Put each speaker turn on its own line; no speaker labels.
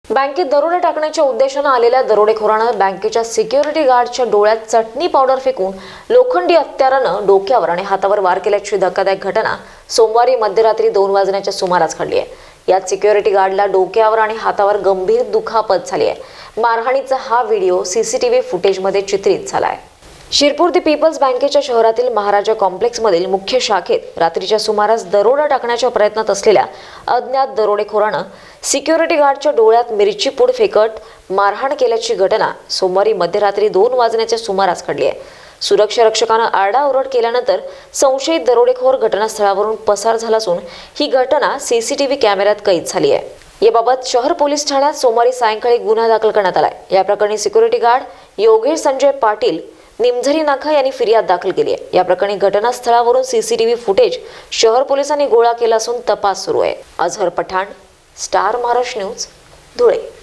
बँकेत दरोडे टाकण्याच्या उद्देशाने आलेल्या दरोडेखोरानं बँकेच्या सिक्युरिटी गार्डच्या डोळ्यात चटणी पावडर फेकून लोखंडी हत्यारानं डोक्यावर आणि हातावर वार केल्याची धक्कादायक घटना सोमवारी मध्यरात्री 2 वाजण्याच्या सुमारास घडली आहे। यात सिक्युरिटी गार्डला डोक्यावर आणि हातावर गंभीर दुखापत झाली आहे। मारहाणीचा हा व्हिडिओ सीसीटीव्ही फुटेजमध्ये चित्रित झाला आहे। शिरपूर दी पीपल्स बँकेच्या शहरातील महाराजा कॉम्प्लेक्समधील मुख्य शाखेत रात्रीच्या सुमारास दरोडा टाकण्याच्या प्रयत्नात असलेल्या अज्ञात दरोडेखोरानं सिक्युरिटी गार्डच्या डोळ्यात मिरची पूड फेकत मारहाण केल्याची घटना सोमवारी मध्यरात्री 2 वाजण्याच्या सुमारास घडली आहे। सुरक्षा रक्षकानं आरडाओरड केल्यानंतर संशयित दरोडेखोर घटनास्थळावरून पसार झाला असून ही घटना सीसीटीव्ही कॅमेऱ्यात कैद झाली आहे। याबाबत शहर पोलीस ठाण्यात सोमवारी सायंकाळी गुन्हा दाखल करण्यात आला आहे। या प्रकरणी सिक्युरिटी गार्ड योगेश संजय पाटील निमझरी नाका यांनी फिर्याद दाखल केली आहे। या प्रकरणी घटनास्थळावरून सीसीटीव्ही फुटेज शहर पोलिसांनी गोळा केला असून तपास सुरू आहे। Azhar Pathan, star Maharashtra news, Dhule.